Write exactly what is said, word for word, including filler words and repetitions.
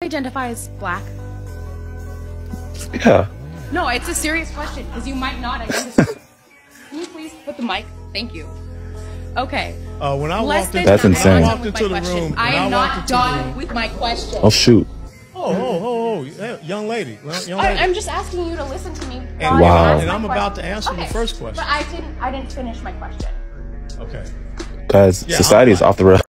identify as black? Yeah. No, it's a serious question because you might not identify. Can you please put the mic? Thank you. Okay. Uh, when I Less walked than in, That's I'm insane. not walked done with into my the question. room. I when am walked not into the done room- with my question. Oh shoot. Oh, oh, oh, oh, hey, young lady, well, young I, lady. I'm just asking you to listen to me. and, while you Wow. ask and my I'm about to question. answer Okay. the first question. But I didn't. I didn't finish my question. Okay. Guys, Yeah, society I'm is off the rails.